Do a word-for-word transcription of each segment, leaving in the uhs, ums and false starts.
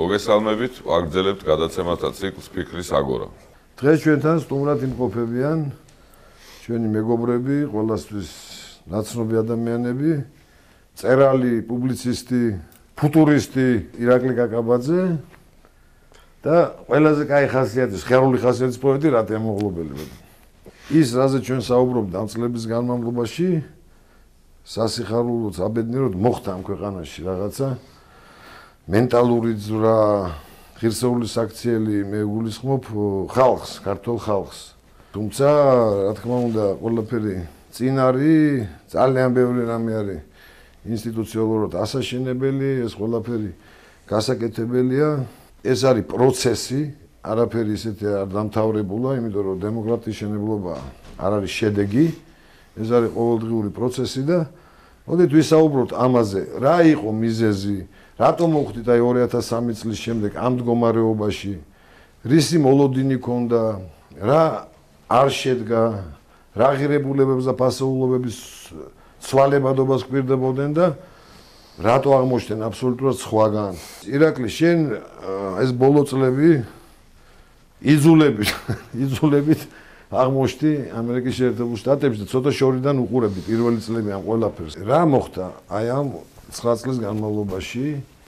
მოგესალმებით, ვაგრძელებთ გადაცემათა ციკლს ფიქრის აგორა. დღეს ჩვენთან სტუმრად იმყოფებიან ჩვენი მეგობრები, ყველასთვის ნაცნობი ადამიანები, წერალი, პუბლიცისტი, ფუტურისტი ირაკლი კაკაბაძე და ყველაზე კაი ხასიათის, ხერული ხასიათის პოეტი რატია მოღლობელი. ის, რაზე ჩვენ საუბრობთ ამ წლების განმავლობაში, სასიხარულოდ, აბედნიეროდ მოხდა ამ ქვეყანაში რაღაცა მენტალური ძვრა, ღირსეული საქციელი მე გულისხმობ ხალხს, ქართულ ხალხს. თუმცა, რა თქმა უნდა, ყველაფერი წინ არის, ძალიან ბევრი რამე არის ინსტიტუციონალურად ასაშენებელი, ეს ყველაფერი გასაკეთებელია. ეს არის პროცესი, არაფერი ისეთი არ დამთავრებულა, იმიტომ რომ დემოკრატიის შენებლობა არ არის შედეგი, ეს არის ყოველდღიური პროცესი და მოდით ვისაუბროთ ამაზე, რა იყო მიზეზი, რატომ მოხდით აი ორი ათას სამი წლის შემდეგ ამ მდგომარეობაში, რისი მოლოდინი ჰქონდა, რა არ შედგა, რა ღირებულებებს და ფასეულობების ცვალებადობას გვირდებოდნენ და რატო აღმოჩნდნენ აბსოლუტურად სხვაგან. ირაკლი, შენ ეს ბოლო წლები იძულებით, იძულებით აღმოჩნდი ამერიკის შეერთებულ შტატებში და ცოტა შორიდან უყურები პირველი წლები ამ ყველაფერს. რა მოხდა აი ამ ცხრა წლის განმავლობაში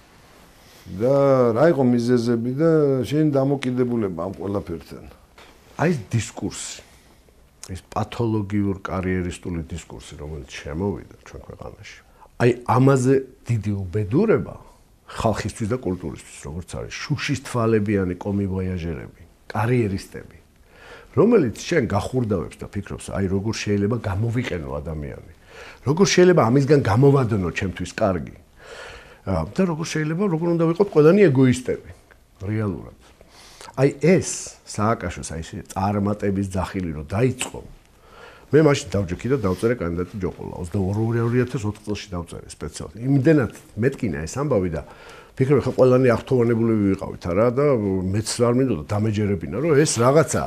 და რა იყო მიზეზები და შენი დამოკიდებულება ამ ყველაფერთან? აი დისკურსი, ეს პათოლოგიურ კარიერისტული დისკურსი, რომელიც შემოვიდა ჩვენ ქვეყანაში. აი ამაზე დიდი უბედურება ხალხისთვის და კულტურისთვის, როგორც არის შუშის თვალებიანი კომივოიაჟერები, კარიერისტები, რომელიც შენ გახურდავებს და ფიქრობს, აი როგორ შეიძლება გამოვიყენო ადამიანი. როგორ შეიძლება ამისგან გამოვადნო ჩემთვის კარგი. და როგორ შეიძლება, როგორ უნდა ვიყოთ ყველანი ეგოისტები, რეალურად. აი ეს სააკაშოს აი ეს წარმატების ძახილი რო დაიწყო. მე მაშინ დავჯექი და დავწერე კანდიდატი ჯოყოლა. ოცდაორი ორი ათას ოთხ წელს დავწერე სპეციალურად. იმდენად მეტკინა ეს ამბავი და ფიქრობ ხა ყველანი აღთოვანებულები ვიყავით არა და მეც არ მინდოდა დამეჯერებინა რომ ეს რაღაცა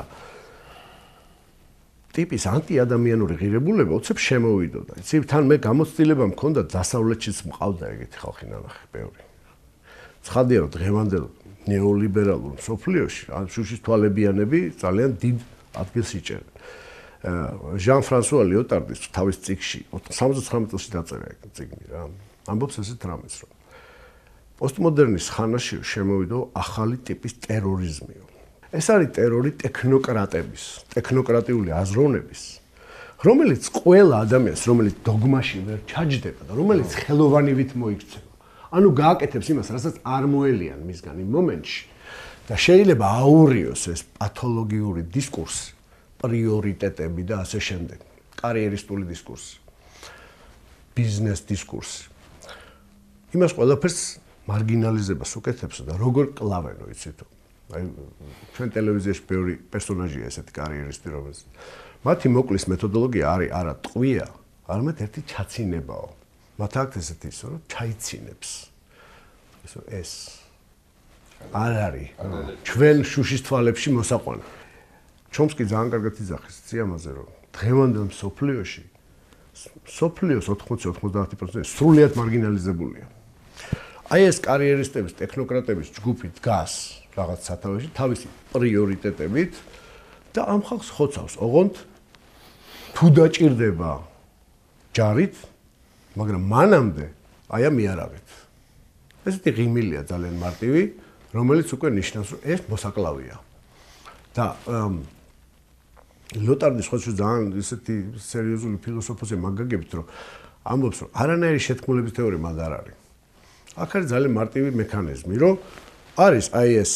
ტიპის ანტიადამიანური ღირებულება უცებ შემოვიდოდა. იცი, თან მე გამოცდილება მქონდა დასავლეთშიც მყავდა ეგეთი ხალხი ნანახი ბევრი. ცხადია რომ დღევანდელ ნეოლიბერალურ მსოფლიოში შუშის თვალებიანები ძალიან დიდ ადგილს იჭერენ. ჟან-ფრანსუა ლიოტარდის თავის წიგნში სამოცდათხრამეტ წელს დაწერა ეგ წიგნი რა. ამბობს ესეთ რამეს რომ პოსტმოდერნის ხანაში შემოვიდა ახალი ტიპის ტერორიზმი. ეს არის ტერორი ტექნოკრატების, ტექნოკრატიული აზროვნების, რომელიც ყველა ადამიანს, რომელიც დოგმაში ვერ ჩაჯდება და რომელიც ხელოვანივით მოიქცევა. ანუ გააკეთებს იმას, რასაც არ მოელიან მისგან იმ მომენტში და შეიძლება აურიოს ეს პათოლოგიური დისკურსი, პრიორიტეტები და ასე შემდეგ, კარიერისტული დისკურსი, ბიზნეს დისკურსი. იმას ყველაფერს მარგინალიზებას უკეთებს და როგორ კლავენო, იცით? აი ჩვენ ტელევიზიაში ბევრი პერსონაჟია ესეთი კარიერისტი, რომელიც მათი მოკლის მეთოდოლოგია არის არა ტყვია, არამედ ერთი ჩაცინებაო. მათ აქვს ესეთი ისო, რომ ჩაიცინებს. ესო ეს არ არის ჩვენ შუშის თვალებში მოსაყვანი. ჩომსკი ძალიან კარგად იძახის ციამაზე, რომ დღევანდელ მსოფლიოში მსოფლიოს ოთხმოცი ოცდაათი პროცენტი სრულიად მარგინალიზებულია. აი ეს კარიერისტების, ტექნოკრატების ჯგუფი დგას რაღაც სათავეში თავისი პრიორიტეტებით და ამ ხალხს ხოცავს, ოღონდ თუ დაჭირდება ჯარით, მაგრამ მანამდე აი ამ იარავით. ესეთი ღიმილია ძალიან მარტივი, რომელიც უკვე ნიშნავს, რომ ეს მოსაკლავია. და ლოტარდის ხოცვის ძალიან ესეთი სერიოზული ფილოსოფოსია მაგაგებით, რომ ამბობს, რომ არანაირი შეთქმულების თეორია მანდ არ არის. აქ არის ძალიან მარტივი მექანიზმი, რომ არის აი ეს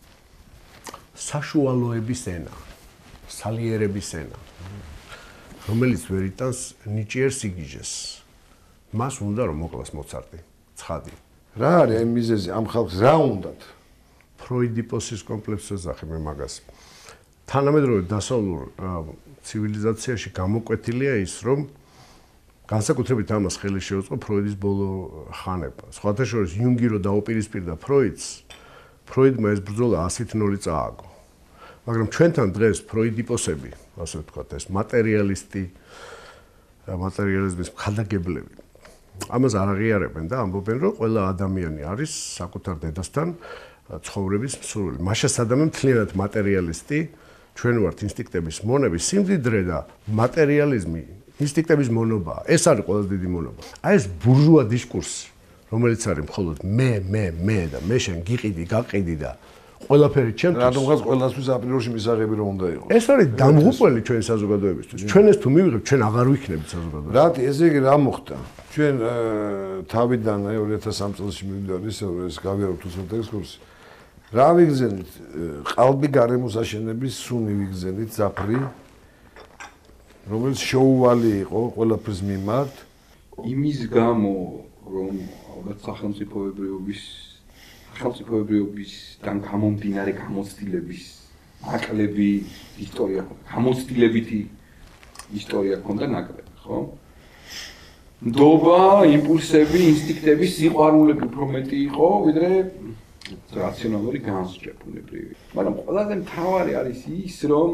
საშუალოების ენა, სალიერების ენა, რომელიც ვერ იტანს ნიჭიერ სიგიჟეს. მას უნდა რომ მოკლას მოცარტი, ცხადი. რა არის აი მიზეზი ამ ხალხს რა უნდათ? ფროიდიპოსის კომპლექსს ეძახი მე მაგას. თანამედროვე დასავლურ ცივილიზაციაში გამოკვეთილია ის, რომ განსაკუთრებით ამას ხელი შეუწყო ფროიდის ბოლო ხანება. სხვათა შორის იუნგი რო დაუპირისპირდა ფროიდს, ფროიდმა ეს ბრძოლა ასით ნული წააგო. მაგრამ ჩვენთან დღეს ფროიდიპოსები, ასე ვთქვათ, ეს მატერიალისტი, მატერიალიზმის მხარდაგებლები ამას არ აღიარებენ და ამბობენ, რომ ყველა ადამიანი არის საკუთარ დედასთან ცხოვრების მსურველი. მაშა სადამე მთლიანად მატერიალისტი, ჩვენ ვართ ინსტინქტების მონები, სიმდიდრე და მატერიალიზმი ინსტინქტების მონობაა. ეს არის ყველაზე დიდი მონობა. აი ეს ბურჟუა დისკურსი, რომელიც არის მხოლოდ მე, მე, მე და მე შენ გიყიდი, გაყიდი და ყველაფერი ჩემთვის. რადგანაც ყველასთვის აპრილში მისაღები რომ უნდა იყოს. ეს არის დამღუპველი ჩვენი საზოგადოებისთვის. ჩვენ ეს თუ მივიღებთ, ჩვენ აღარ ვიქნებით საზოგადოება. რატი ესე იგი რა მოხდა? ჩვენ თავიდან აი ორი ათას სამი წელს მივიდა ისე ეს გავიაროთ უსმენთ ექსკურსი. რა ვიგზენით? ყალბი გარემოს აშენების სუნი ვიგზენით ზაფრი, რომელიც შეუვალი იყო ყველაფრის მიმართ. იმის გამო რომ ალბათ სახელმწიფოებრიობის სახელმწიფოებრიობისგან გამომდინარე გამოცდილების ნაკლები ისტორია ჰქონდა, გამოცდილებითი ისტორია ჰქონდა ნაკლები, ხო? ნდობა, იმპულსები, ინსტინქტები, სიყვარულები უფრო მეტი იყო, ვიდრე რაციონალური განსხვავება ბუნებრივი. მაგრამ ყველაზე მთავარი არის ის, რომ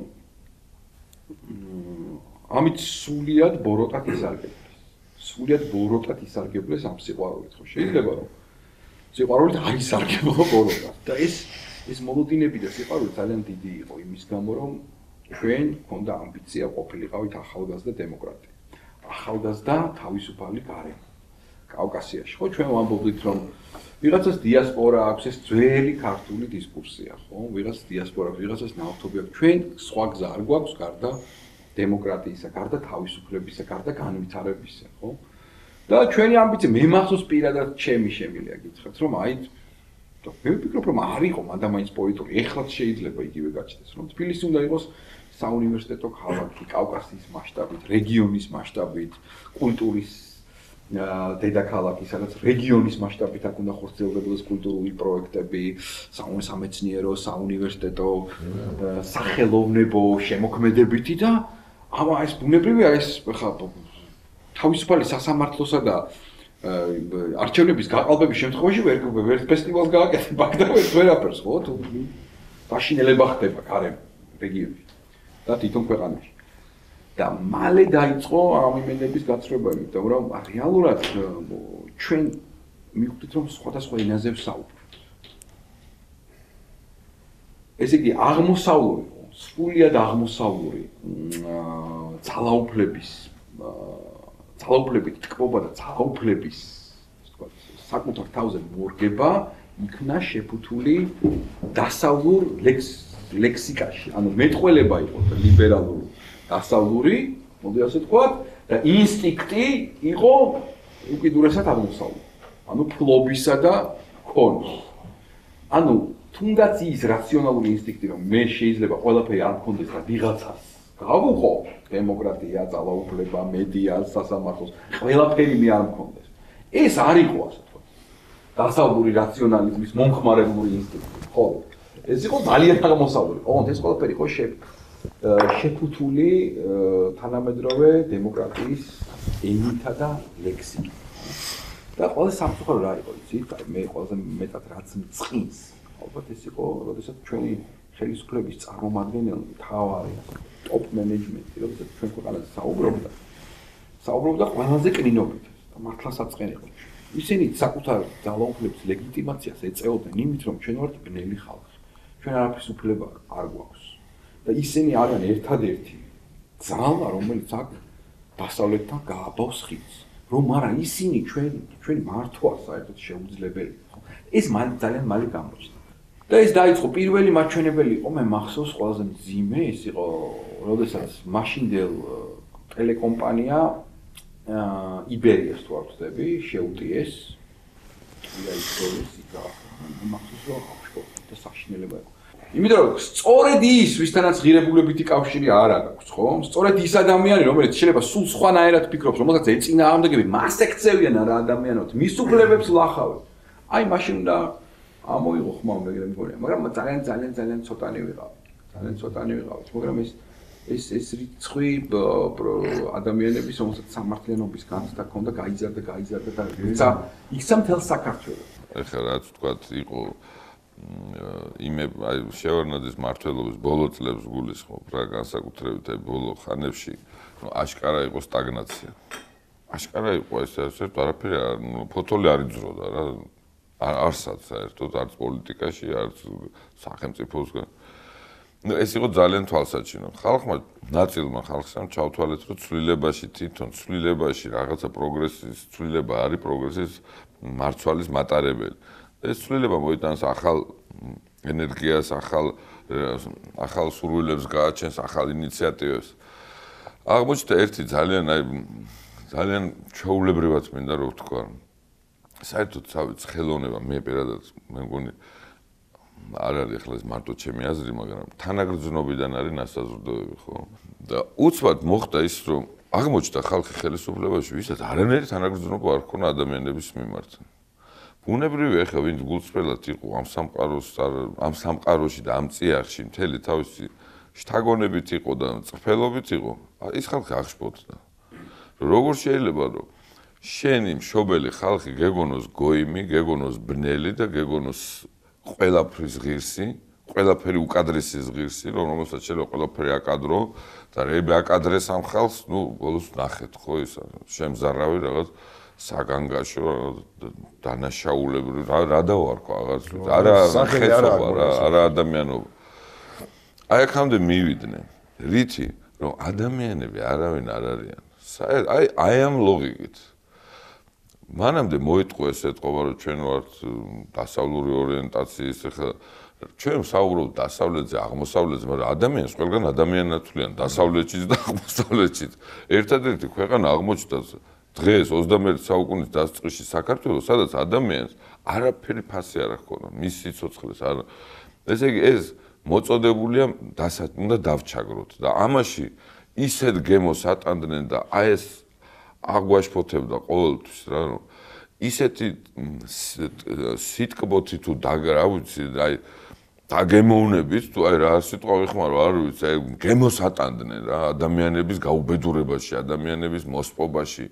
ამით სულიად ბოროტად ისარგებლეს. სულიად ბოროტად ისარგებლეს ამ სიყვარულით, ხო? შეიძლება რომ სიყვარულით არ ისარგებლო ბოროტად. და ეს ეს მოლოდინები და სიყვარული ძალიან დიდი იყო იმის გამო, რომ ჩვენ გვქონდა ამბიცია ყოფილიყავით ახალგაზრდა დემოკრატია. ახალგაზრდა თავისუფალი გარემო. კავკასიაში, ხო, ჩვენ ვამბობთ, რომ ვიღაცას დიასპორა აქვს, ეს ძველი ქართული დისკურსია, ხო? ვიღაც დიასპორა აქვს, ვიღაცას ნავთობი აქვს. ჩვენ სხვა გზა არ გვაქვს გარდა დემოკრატიისა, გარდა თავისუფლებისა, გარდა განვითარებისა, ხო? და ჩვენი ამბიცია მე მახსოვს პირადად ჩემი შემილია გითხრათ, რომ აი მე ვფიქრობ, რომ არ იყო მანდამაინც პოეტური, ეხლაც შეიძლება იგივე გაჩნდეს, რომ თბილისი უნდა იყოს საუნივერსიტეტო ქალაქი, კავკასიის მასშტაბით, რეგიონის მასშტაბით, კულტურის დედაქალაქი, სადაც რეგიონის მასშტაბით აქ უნდა ხორციელდებოდეს კულტურული პროექტები, სამეცნიერო, საუნივერსიტეტო, სახელოვნებო, შემოქმედებითი და ამა ეს ბუნებრივია ეს ხა თავისუფალი სასამართლოსა და არჩევნების გაყალბების შემთხვევაში ვერ ვერ ფესტივალს გააკეთებ, აქ და ვერაფერს, ხო? თუ დაშინელება ხდება გარემო რეგიონში და თვითონ ქვეყანაში. და მალე დაიწყო ამ იმენების გაცრუება, იმიტომ რომ რეალურად ჩვენ მივხვდით, რომ სხვადასხვა ენაზე ვსაუბრობთ. ესე იგი, აღმოსავლური, სრულიად აღმოსავლური ძალაუფლების ძალაუფლებით თქმობა და ძალაუფლების საკუთარ თავზე მორგება იქნა შეფუთული დასავლურ ლექსიკაში. ანუ მეტყველება იყო ლიბერალური დასავლური, მოდი ასე ვთქვათ, და ინსტინქტი იყო უკიდურესად აღმოსავლური. ანუ ფლობისა და ქონის. ანუ თუნდაც ის რაციონალური ინსტინქტი, რომ მე შეიძლება ყველაფერი არ მქონდეს და ვიღაცას გავუყო, დემოკრატია, ძალაუფლება, მედია, სასამართლოს, ყველაფერი მე არ მქონდეს. ეს არ იყო ასე ვთქვათ. დასავლური რაციონალიზმის მომხმარებლური ინსტინქტი, ხო? ეს იყო ძალიან აღმოსავლური. ოღონდ ეს ყველაფერი იყო შეფუთული თანამედროვე დემოკრატიის ენითა და ლექსიკით. და ყველა სამწუხარო რა იყო, იცით? აი მე ყველაზე მეტად რაც მწყინს, ალბათ ეს იყო, როდესაც ჩვენი ხელისუფლების წარმომადგენელი, მთავარი ტოპ მენეჯმენტი, როდესაც ჩვენ ქვეყანაზე საუბრობდა, საუბრობდა ყველაზე კნინობით და მართლაც აწყენებდა. ისინი საკუთარ ძალაუფლების ლეგიტიმაციას ეწეოდნენ იმით, რომ ჩვენ ვართ ბნელი ხალხი. ჩვენ არაფრის უფლება არ გვაქვს. და ისინი არიან ერთადერთი ძალა, რომელიც აქ დასავლეთთან გააბავს ხიდს. რომ არა ისინი ჩვენ ჩვენი მართვა საერთოდ შეუძლებელი ხო? ეს მალე ძალიან მალე გამოჩნდა. და ეს დაიწყო პირველი მაჩვენებელი იყო, მე მახსოვს ყველაზე მძიმე, ეს იყო, როდესაც მაშინდელ ტელეკომპანია იბერიას თუ არ ვწდები, შეუტიეს. და ისტორიის იქა, მახსოვს რომ და საშინელება იყო. იმიტომ რომ სწორედ ის, ვისთანაც ღირებულებითი კავშირი არ აქვს, ხო? სწორედ ის ადამიანი, რომელიც შეიძლება სულ სხვანაირად ფიქრობს, რომელსაც ეწინააღმდეგები მას ექცევიან არა ადამიანად, მის უფლებებს ლახავენ. აი, მაშინ უნდა ამოიღო ხმა მეგრე მგონია, მაგრამ ძალიან ძალიან ძალიან ცოტანი ვიყავით. ძალიან ცოტანი ვიყავით, მაგრამ ეს ეს ეს რიცხვი ადამიანების, რომელსაც სამართლიანობის განცდა ჰქონდა, გაიზარდა, გაიზარდა და იქცა იქცა მთელ საქართველოს. ეხლა რაც ვთქვათ, იყო იმე აი შევარნაძის მმართველობის ბოლო წლებს გულისხმობ რა განსაკუთრებით აი ბოლო ხანებში ნუ აშკარა იყო სტაგნაცია აშკარა იყო ეს ერთ არაფერი არ ნუ ფოთოლი არ იძროდა რა არსად საერთოდ არც პოლიტიკაში, არც სახელმწიფოსგან. ნუ ეს იყო ძალიან თვალსაჩინო. ხალხმა, ნაწილმა ხალხსამ ჩავთვალეთ, რომ ცვლილებაში თვითონ ცვლილებაში რაღაცა პროგრესის ცვლილება არის პროგრესის მარცვალის მატარებელი. ეს ცვლილება მოიტანს ახალ ენერგიას, ახალ ახალ სურვილებს გააჩენს, ახალ ინიციატივებს. აღმოჩნდა ერთი ძალიან აი ძალიან ჩვეულებრივად მინდა რომ ვთქვა. საერთოდ ხელოვნება მე პირადად მე მგონი არ არის ახლა ეს მარტო ჩემი აზრი, მაგრამ თანაგრძნობიდან არის ნასაზრდოები, ხო? და უცბად მოხდა ის, რომ აღმოჩნდა ხალხი ხელისუფლებაში, ვისაც არანაირი თანაგრძნობა არ ქონა ადამიანების მიმართ. ბუნებრივია, ახლა ვინც გულწრფელად იყო ამ სამყაროს ამ სამყაროში და ამ წიაღში მთელი თავისი შთაგონებით იყო და წრფელობით იყო, ის ხალხი აღშფოთდა. როგორ შეიძლება რომ შენი მშობელი ხალხი გეგონოს გოიმი, გეგონოს ბნელი და გეგონოს ყველაფრის ღირსი, ყველაფერი უკადრესის ღირსი, რომ რომელსაც შეიძლება ყველაფერი აკადრო და რები აკადრეს ამ ხალხს, ნუ ბოლოს ნახეთ ხო ის შემზარავი რაღაც საგანგაშო დანაშაულებრივი რა რა დავარქვა აღარც არა ხეცობა რა არა ადამიანობა. აი აქამდე მივიდნენ რითი რომ ადამიანები არავინ არ არიან. აი აი ამ ლოგიკით მანამდე მოიტყო ეს ეთყობა რომ ჩვენ ვართ დასავლური ორიენტაციის ახლა ჩვენ საუბრობთ დასავლეთზე აღმოსავლეთზე მაგრამ ადამიანს ყველგან ადამიანად თვლიან დასავლეთშიც და აღმოსავლეთშიც ერთადერთი ქვეყანა აღმოჩნდა დღეს ოცდამეერთე საუკუნის დასაწყისში საქართველოს სადაც ადამიანს არაფერი ფასი არ აქვს მის სიცოცხლეს არ ესე იგი ეს მოწოდებულია უნდა დავჩაგროთ და ამაში ისეთ გემოს ატანდნენ და აი ეს აგვაშფოთებდა ყოველთვის რა რომ ისეთი სიტკბოთი თუ დაგრა ვიცი აი დაგემოვნებით თუ აი რა სიტყვა ვიხმარო არ ვიცი აი გემოს ატანდნენ რა ადამიანების გაუბედურებაში ადამიანების მოსპობაში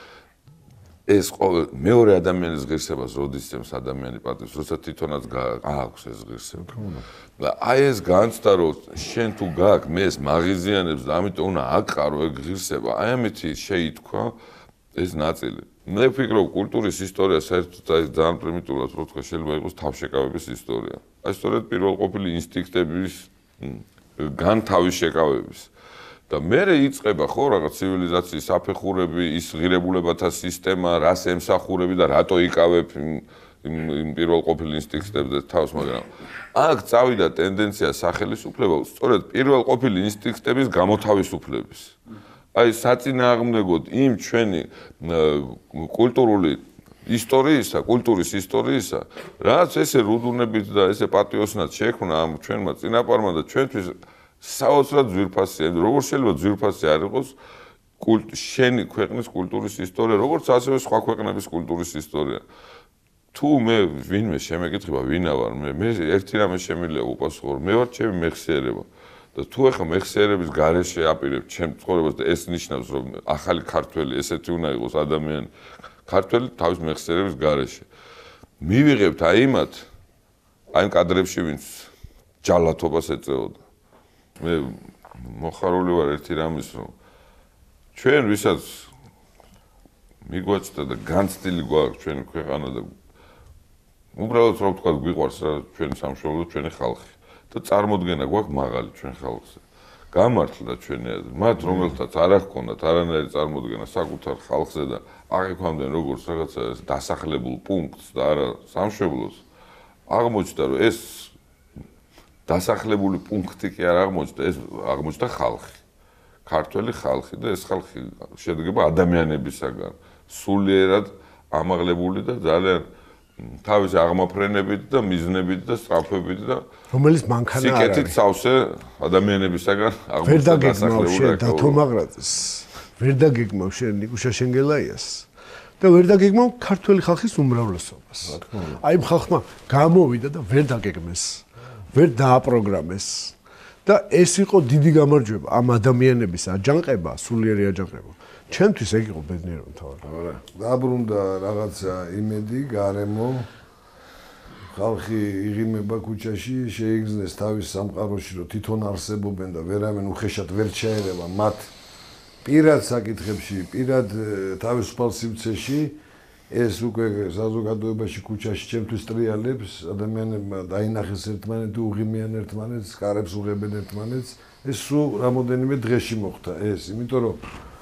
ეს მეორე ადამიანის ღირსებას როდის წემს ადამიანი პატივს როცა თვითონაც გააქვს ეს ღირსება და აი ეს განცდა რომ შენ თუ გააქვს მე ეს მაღიზიანებს და ამიტომ უნდა აყარო ეგ ღირსება აი ამითი შეითქვა ეს ნაწილი მე ვფიქრობ კულტურის ისტორია საერთოდ აი ძალიან პრიმიტიულად რო თქვა შეიძლება იყოს თავშეკავების ისტორია აი სწორედ პირველყოფილი ინსტინქტების განთავის შეკავების და მერე იწყება ხო რაღაც ცივილიზაციის საფეხურები ის ღირებულებათა სისტემა რას ემსახურები და რატო იკავებ იმ პირველყოფილ ინსტინქტებზე თავს მაგრამ აქ წავიდა ტენდენცია სახელისუფლება სწორედ პირველყოფილი ინსტინქტების გამოთავისუფლების აი საწინააღმდეგოდ იმ ჩვენი კულტურული ისტორიისა, კულტურის ისტორიისა, რაც ესე რუდუნებით და ესე პატიოსნად შექმნა ამ ჩვენმა წინაპარმა და ჩვენთვის საოცრად ძვირფასია, როგორ შეიძლება ძვირფასი არ იყოს შენი ქვეყნის კულტურის ისტორია, როგორც ასევე სხვა ქვეყნების კულტურის ისტორია. თუ მე ვინმე შემეკითხება ვინა ვარ, მე მე ერთი რამე შემიძლია უპასუხო, მე ვარ ჩემი მეხსიერება. და თუ ახლა მეხსიერების გარეშე აპირებ ჩემ ცხოვრებას და ეს ნიშნავს რომ ახალი ქართველი ესეთი უნდა იყოს ადამიანი ქართველი თავის მეხსიერების გარეშე მივიღებთ აი იმათ აი კადრებში ვინც ჯალათობას ეწეოდა მე მოხარული ვარ ერთი რამის რომ ჩვენ ვისაც მიგვაჩნდა და განცდილი გვაქვს ჩვენი ქვეყანა და უბრალოდ რომ ვთქვა გვიყვარს რა ჩვენი სამშობლო ჩვენი ხალხი და წარმოდგენა გვაქვს მაღალი ჩვენ ხალხზე. გამართლა ჩვენი აზრი, მათ რომელთაც არ აქვს არანაირი წარმოდგენა საკუთარ ხალხზე და აღიქვამდნენ როგორც რაღაცა დასახლებულ პუნქტს და არა სამშობლოს, აღმოჩნდა რომ ეს დასახლებული პუნქტი კი არ აღმოჩნდა, ეს აღმოჩნდა ხალხი. ქართველი ხალხი და ეს ხალხი შედგება ადამიანებისაგან, სულიერად ამაღლებული და ძალიან თავის აღმაფრენებით და მიზნებით და სწრაფებით და რომელიც მანქანა არ არის. სიკეთით სავსე ადამიანებისაგან ვერ დაგეგმავ შენ დათომაღრაძეს. ვერ დაგეგმავ შენ ნიკუშა შენგელაიას და ვერ დაგეგმავ ქართველი ხალხის უმრავლესობას. აი ამ ხალხმა გამოვიდა და ვერ დაგეგმეს. ვერ დააპროგრამეს. და ეს იყო დიდი გამარჯვება ამ ადამიანების აჯანყება, სულიერი აჯანყება. ჩემთვის ეგ იყო ბედნიერება თავად. არა, დაბრუნდა რაღაცა იმედი, გარემო. ხალხი იღიმება ქუჩაში, შეიგზნეს თავის სამყაროში, რომ თვითონ არსებობენ და ვერავინ უხეშად ვერ ჩაერევა მათ პირად საკითხებში, პირად თავისუფალ სივრცეში. ეს უკვე საზოგადოებაში ქუჩაში ჩემთვის ტრიალებს, ადამიანებმა დაინახეს ერთმანეთი, უღიმიან ერთმანეთს, კარებს უღებენ ერთმანეთს. ეს სულ რამოდენიმე დღეში მოხდა ეს, იმიტომ რომ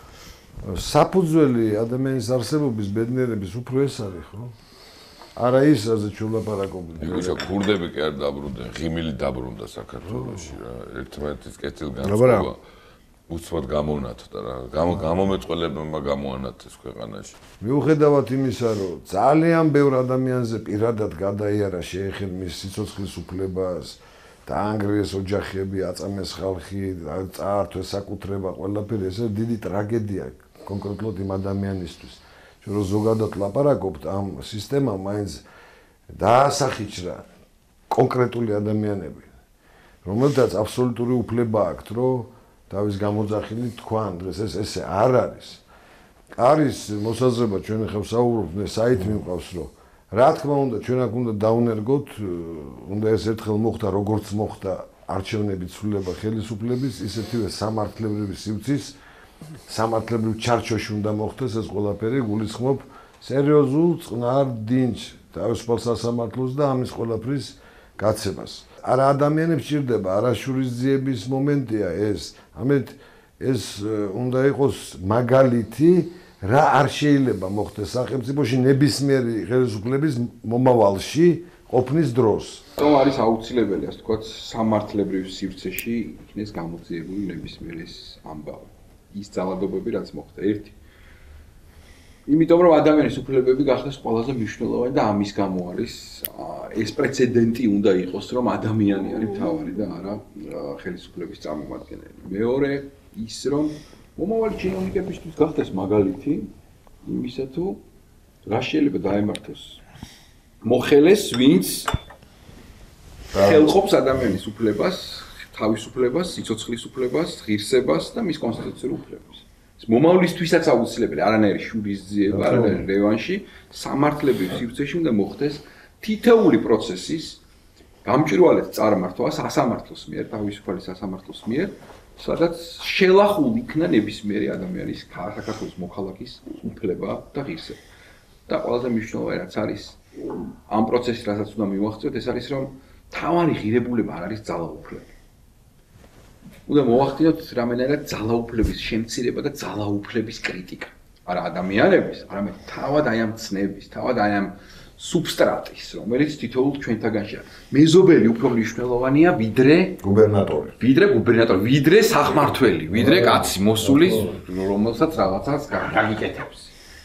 საფუძველი ადამიანის არსებობის ბედნიერების უფრო ეს არის, ხო? არა ის, რაზეც ვილაპარაკობთ. იგივე ქურდები კი არ დაბრუნდნენ, ღიმილი დაბრუნდა საქართველოში რა, ერთმანეთის კეთილგანწყობა უცბად გამონათდა რა, გამომეწყველებმა გამოანათეს ქვეყანაში. მიუხედავად იმისა, რომ ძალიან ბევრ ადამიანზე პირადად გადაიარა შეეხელ მის სიცოცხლის უფლებას, დაანგრიეს ოჯახები, აწამეს ხალხი, წაართვეს საკუთრება, ყველაფერი, ეს დიდი ტრაგედია კონკრეტულად იმ ადამიანისთვის. ჩვენ რო ზოგადად ლაპარაკობთ ამ სისტემამ მაინც დაასახიჩრა კონკრეტული ადამიანები, რომელთაც აბსოლუტური უფლება აქვთ, რომ თავის გამოძახილი თქვან დღეს ეს ესე არ არის. არის მოსაზრება ჩვენ ახლა ვსაუბრობთ, საით მიმყავს, რომ რა თქმა უნდა ჩვენ აქ უნდა დაუნერგოთ, უნდა ეს ერთხელ მოხდა, როგორც მოხდა არჩევნების ცვლილება ხელისუფლების, ისეთივე სამართლებრივი სივრცის, სამართლებრივ ჩარჩოში უნდა მოხდეს ეს ყველაფერი, გულისხმობ სერიოზულ წყნარ დინჯ თავისუფალ სასამართლოს და ამის ყველაფრის გაცემას. არა ადამიანებს ჭირდება, არა შურისძიების მომენტია ეს. ამეთ ეს უნდა იყოს მაგალითი, რა არ შეიძლება მოხდეს სახელმწიფოში ნებისმიერი ხელისუფლების მომავალში ყოფნის დროს. რომ არის აუცილებელი, ასე ვთქვათ, სამართლებრივ სივრცეში იქნეს გამოძიებული ნებისმიერი ამბავი. ის ძალადობები რაც მოხდა, ერთი. იმიტომ რომ ადამიანის უფლებები გახდეს ყველაზე მნიშვნელოვანი და ამის გამო არის ეს პრეცედენტი უნდა იყოს, რომ ადამიანი არის მთავარი და არა ხელისუფლების წარმომადგენელი. მეორე, ის რომ მომავალი ჩინოვნიკებისთვის გახდეს მაგალითი იმისა თუ რა შეიძლება დაემართოს მოხელეს, ვინც ხელყოფს ადამიანის უფლებას, თავისუფლებას, სიცოცხლის უფლებას, ღირსებას და მის კონსტიტუციურ უფლებას. ეს მომავლისთვისაც აუცილებელი, არანაირი შურისძიება, არანაირი რევანში, სამართლებრივ სივრცეში უნდა მოხდეს თითოეული პროცესის გამჭვირვალედ წარმართვა სასამართლოს მიერ, თავისუფალი სასამართლოს მიერ, სადაც შელახული იქნა ნებისმიერი ადამიანის საქართველოს მოქალაქის უფლება და ღირსება. და ყველაზე მნიშვნელოვანი რაც არის ამ პროცესში, რასაც უნდა მივახციოთ, ეს არის რომ თავარი ღირებულება არ არის ძალაუფლება. უნდა მოვახდინოთ რამენერად ძალაუფლების შემცირება და ძალაუფლების კრიტიკა. არა ადამიანების, არამედ თავად აი ამ ცნების, თავად აი ამ substratis, რომელიც თითოეულ ჩვენთაგანშია. მეზობელი უფრო მნიშვნელოვანია ვიდრე გუბერნატორი. ვიდრე გუბერნატორი, ვიდრე სახმართველი, ვიდრე კაცი მოსული, რომელსაც რაღაცას გაგიკეთებს.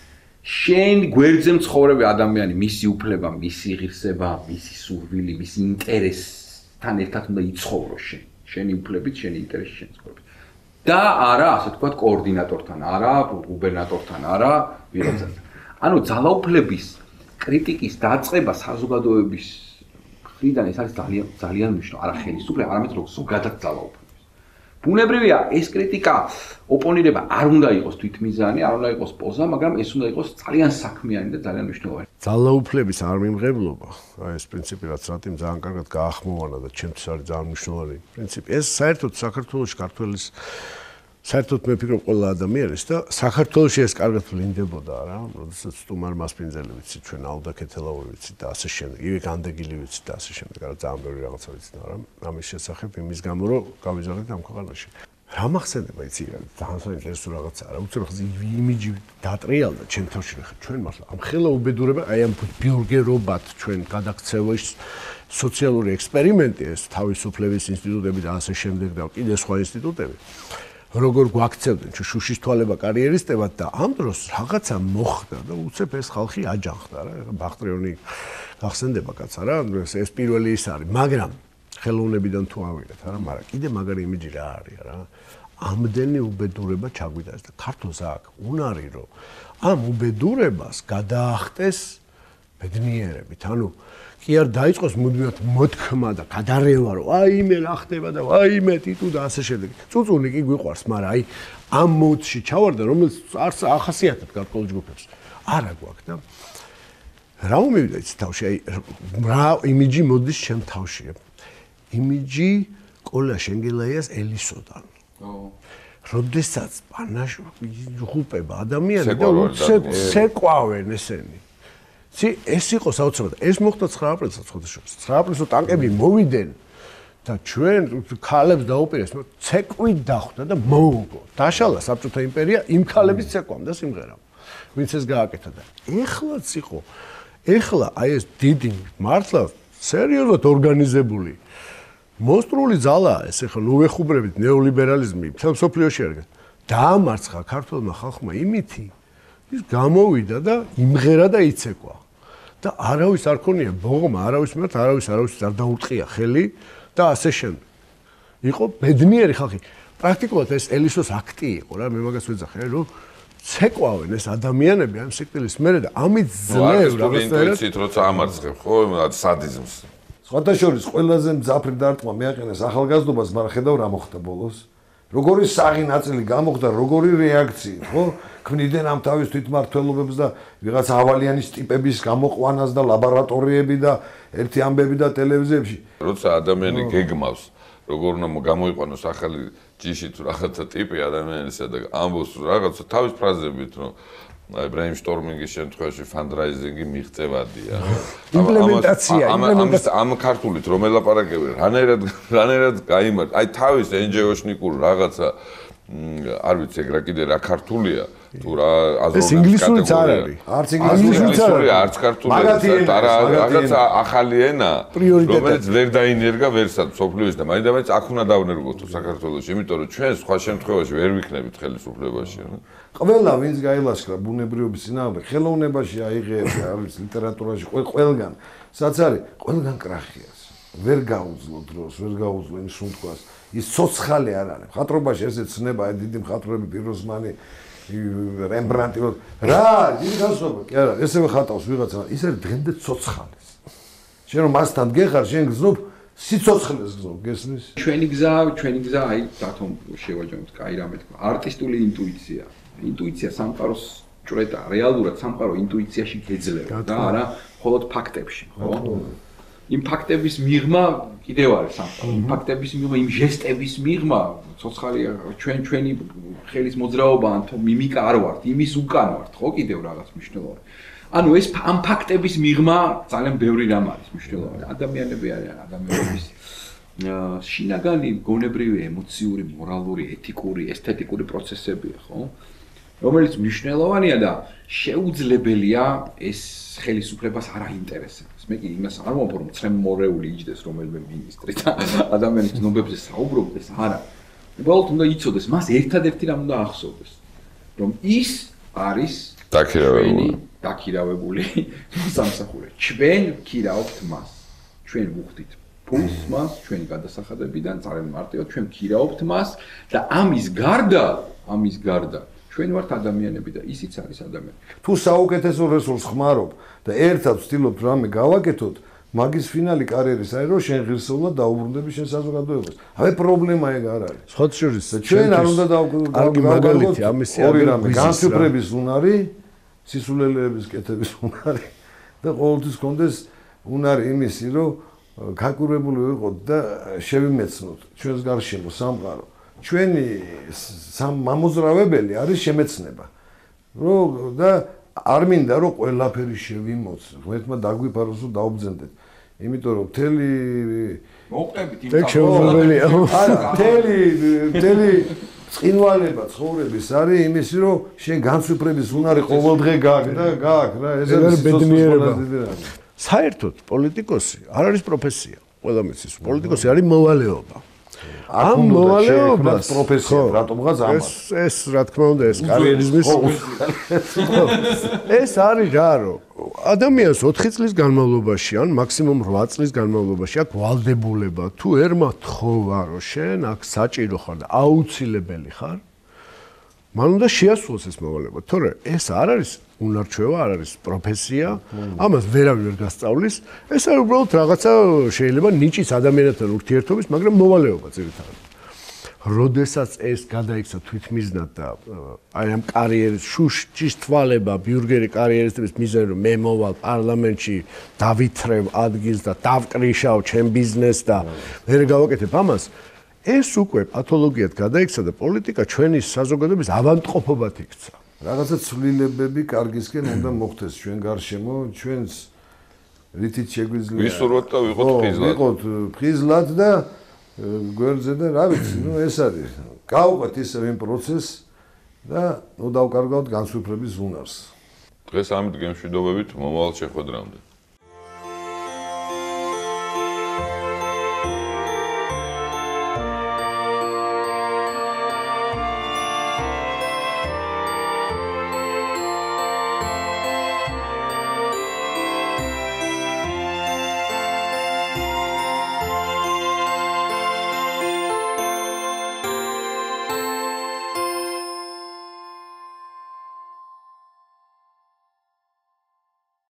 შენ გვერდზე მცხოვრები ადამიანი, მისი უფლება, მისი ღირსება, მისი სურვილი, მისი ინტერესთან ერთად უნდა იცხოვრო შენ. შენი უფლებით, შენი ინტერესი, შენი ცხოვრებით. და არა, ასე ვთქვათ, კოორდინატორთან, არა, გუბერნატორთან, არა, ვიღაცასთან. ანუ ძალაუფლების კრიტიკის დაწყება საზოგადოების მხრიდან ეს არის ძალიან ძალიან მნიშვნელოვანი, არა ხელისუფლება, არამედ როგორც ზოგადად ძალაუფლების. ბუნებრივია, ეს კრიტიკა, ოპონირება არ უნდა იყოს თვითმიზანი, არ უნდა იყოს პოზა, მაგრამ ეს უნდა იყოს ძალიან საქმიანი და ძალიან მნიშვნელოვანი. ძალაუფლების არ მიმღებლობა, აი ეს პრინციპი რაც რატომ ძალიან კარგად გაახმოვანა და ჩემთვის არის ძალიან მნიშვნელოვანი პრინციპი. ეს საერთოდ საქართველოში ქართველის საერთოდ მე ვფიქრობ ყველა ადამიანის და საქართველოში ეს კარგად ვლინდებოდა რა, როდესაც სტუმარ მასპინძელი ვიცით, ჩვენ ალდა ქეთელაური ვიცით და ასე შემდეგ, ივე განდეგილი ვიცით და ასე შემდეგ, რა ძალიან ბევრი რაღაცა ვიცით, მაგრამ ამის შესახებ იმის გამო რომ გავიზარდეთ ამ ქვეყანაში. რა მახსენდება იცი რა, ძალიან საინტერესო რაღაცაა რა, უცებ ხაზი იმიჯი დატრიალდა ჩემ თავში რა, ჩვენ მართლა ამ ხელა უბედურება, აი ამ ბიურგერობად ჩვენ გადაქცევაში სოციალური ექსპერიმენტი ეს თავისუფლების ინსტიტუტები და ასე შემდეგ და კიდე სხვა ინსტიტუტები. როგორ გვაქცევდნენ ჩვენ შუშის თვალება კარიერისტებად და ამ დროს რაღაცა მოხდა და უცებ ეს ხალხი აჯანხდა რა ბახტრიონი გახსენდება კაცსა რა ეს პირველი ის არის მაგრამ ხელოვნებიდან თუ ავიღეთ არა მაგრამ კიდე მაგარი იმიჯი რა არის რა ამდენი უბედურება ჩაგვიდას და ქართულს აქვს უნარი რომ ამ უბედურებას გადაახტეს ბედნიერებით ანუ კი არ დაიწყოს მუდმივად მოთქმა და გადარევა რომ აი მე რა ხდება და აი მე ტიტუ და ასე შემდეგ. წუწუნი კი გვიყვარს, მაგრამ აი ამ მოდში ჩავარდა რომელიც არც ახასიათებთ გარკვეულ ჯგუფებს. არა გვაქვს და რა მომივიდა იცი თავში აი რა იმიჯი მოდის ჩემ თავში. იმიჯი კოლა შენგელაიას ელისოდან. ო როდესაც პანაშვილი ხუპება ადამიანი და უცებ ცეკვავენ ესენი. ცი ეს იყო საოცრად. ეს მოხდა ცხრა აპრილს ხუთშაბათს. ცხრა აპრილს ტანკები მოვიდნენ და ჩვენ ქალებს დაუპირეს, ცეკვით დახვდა და მოუგო. დაშალა საბჭოთა იმპერია იმ ქალების ცეკვამ და სიმღერამ. ვინც ეს გააკეთა და ეხლაც იყო. ეხლა აი ეს დიდი მართლა სერიოზულად ორგანიზებული მოსტრული ძალაა ეს ეხლა ნუ ვეხუბრებით ნეოლიბერალიზმი მთელ მსოფლიოში არის. დაამარცხა ქართულმა ხალხმა იმითი ის გამოვიდა და იმღერა და იცეკვა. და არავის არ ქონია ბოღმა, არავის მიმართ არავის არავის არ დაურტყია ხელი და ასე შემდეგ. იყო ბედნიერი ხალხი. პრაქტიკულად ეს ელისოს აქტი იყო რა, მე მაგას ვეძახე, რომ ცეკვავენ ეს ადამიანები ამ სიკვდილის მერე და ამით ძლევ რაღაცნაირად ინტუიციით როცა ამარცხებ, ხო, სადიზმს. სხვათა შორის ყველაზე მძაფრი დარტყმა მეაყენეს ახალგაზრდობას, მაგრამ ხედავ რა მოხდა ბოლოს. როგორი საღი ნაწილი გამოხდა, როგორი რეაქცია, ხო? ქმნიდნენ ამ თავის თვითმმართველობებს და ვიღაც ავალიანის ტიპების გამოყვანას და ლაბორატორიები და ერთი ამბები და ტელევიზიებში. როცა ადამიანი გეგმავს, როგორ უნდა გამოიყვანოს ახალი ჯიში თუ რაღაცა ტიპი ადამიანისა და ამბობს რაღაცა თავის ფრაზებით, რომ აი ბრეინშტორმინგის შემთხვევაში ფანდრაიზინგი მიღწევადია. იმპლემენტაცია, იმპლემენტაცია ამ ქართულით რომ ელაპარაკებენ, რანაირად რანაირად გაიმართ. აი თავის ენჯეოშნიკურ რაღაცა არ ვიცი ეგ რა კიდე რა ქართულია თუ რა აზროვნების კატეგორია. ეს ინგლისურიც არ არის. არც ინგლისურიც არ არის. არც ქართულია. რაღაცა ახალი ენა, რომელიც ვერ დაინერგა ვერსად სოფლიოში და მაინდა-მაინც აქ უნდა დავნერგოთ საქართველოში, იმიტომ რომ ჩვენ სხვა შემთხვევაში ვერ ვიქნებით ხელისუფლებაში. ყველა ვინც გაილაშქრა ბუნებრიობის წინააღმდეგ, ხელოვნებაში აიღებს, არ ვიცი, ლიტერატურაში, ყველგან, სადაც არის, ყველგან კრახიას. ვერ გაუძლო დროს, ვერ გაუძლო იმ სუნთქვას. ის ცოცხალი არ არის. მხატვრობაში ესე ცნება, აი დიდი მხატვრები პიროსმანი, რემბრანტი, რა, დიდი განსხვავება, კი არა, ესევე ხატავს ვიღაცა, ის არის დღემდე ცოცხალის. შენ რომ მასთან გეხარ, შენ გზნობ სიცოცხლეს გზნობ, გესმის? ჩვენი გზა, ჩვენი გზა, აი, დათომ შევაჯამოთ, კაი რამე თქვა, არტისტული ინტუიცია. ინტუიცია სამყაროს ჭრეტა, რეალურად სამყარო ინტუიციაში გეძლევა და არა მხოლოდ ფაქტებში, ხო? იმ ფაქტების მიღმა კიდევ არის სამყარო. იმ ფაქტების მიღმა, იმ ჟესტების მიღმა, ცოცხალი ჩვენ ჩვენი ხელის მოძრაობა ან თუ მიმიკა არ ვართ, იმის უკან ვართ, ხო, კიდევ რაღაც მნიშვნელოვანი. ანუ ეს ამ ფაქტების მიღმა ძალიან ბევრი რამ არის მნიშვნელოვანი. ადამიანები არიან ადამიანების შინაგანი გონებრივი, ემოციური, მორალური, ეთიკური, ესთეტიკური პროცესებია, ხო? რომელიც მნიშვნელოვანია და შეუძლებელია ეს ხელისუფლებას არ აინტერესებს. მე კი იმას არ მომფორ რომ ცრემორეული იჯდეს რომელიმე მინისტრი და ადამიანის ცნობებზე საუბრობდეს, არა. უბრალოდ უნდა იცოდეს, მას ერთადერთი რამ უნდა ახსოვდეს, რომ ის არის დაქირავებული. დაქირავებული სამსახური. ჩვენ ქირავთ მას. ჩვენ ვუხდით ფულს მას, ჩვენი გადასახადებიდან, ძალიან მარტივად ჩვენ ქირავთ მას და ამის გარდა, ამის გარდა ჩვენ ვართ ადამიანები და ისიც არის ადამიანი. თუ საუკეთესო რესურსს ხმარობ და ერთად ვცდილობ რამე გავაკეთოთ, მაგის ფინალი კარიერის არის რომ შენ ღირსეულად დაუბრუნდები შენ საზოგადოებას. აი პრობლემა ეგ არ არის. სხვა შორის ჩვენ არ უნდა დავგალგოთ ამისი ორი რამე, განსაკუთრების უნარი, სისულელეების კეთების უნარი და ყოველთვის კონდეს უნარი იმისი რომ გაკურებული ვიყოთ და შევიმეცნოთ ჩვენს გარშემო სამყარო. ჩვენი მამოძრავებელი არის შემეცნება. რომ და არ მინდა რომ ყველაფერი შევიმოცნოთ. ღმერთმა დაგვიფაროს რომ დაუბძენდეთ. იმიტომ რომ მთელი მოყებით იმ შეუძლებელია. არა, მთელი მთელი წინვალება ცხოვრების არის იმისი რომ შენ განსვიფრების უნარი ყოველდღე გაქვს და გაქვს რა ეს არის ბედნიერება. საერთოდ პოლიტიკოსი არ არის პროფესია. ყველა მის პოლიტიკოსი არის მოვალეობა. ამ მოვალეობას პროფესია რატომღაც ამას ეს ეს რა თქმა უნდა ეს კარიერიზმის ეს არის რა რომ ადამიანს ოთხი წლის განმავლობაში ან მაქსიმუმ რვა წლის განმავლობაში აქვს ვალდებულება თუ ერმა თხოვა რომ შენ აქ საჭირო ხარ და აუცილებელი ხარ მან უნდა შეასრულოს ეს მოვალეობა თორე ეს არ არის უნარჩვევა არ არის პროფესია ამას ვერავინ ვერ გასწავლის ეს არის უბრალოდ რაღაცა შეიძლება ნიჭის ადამიანთან ურთიერთობის მაგრამ მოვალეობა ძირითადად როდესაც ეს გადაიქცა თვითმიზნად და აი ამ კარიერის შუშჩის თვალება ბიურგერი კარიერისტების მიზანი რომ მე მოვალ პარლამენტში დავითრევ ადგილს და დავკრიშავ ჩემ ბიზნესს და ვერ გავაკეთებ ამას ეს უკვე პათოლოგიად გადაიქცა და პოლიტიკა ჩვენი საზოგადოების ავადმყოფობად იქცა. რაღაცა ცვლილებები კარგისკენ უნდა მოხდეს ჩვენ გარშემო, ჩვენს რითიც შეგვიძლია. ვისურვოთ და ვიყოთ ფხიზლად. ვიყოთ ფხიზლად და გვერდზე და რა ვიცი, ნუ ეს არის. გავყვეთ ისევ იმ პროცესს და ნუ დავკარგავთ განსვიფრების უნარს. დღეს ამით გემშვიდობებით მომავალ შეხვედრამდე.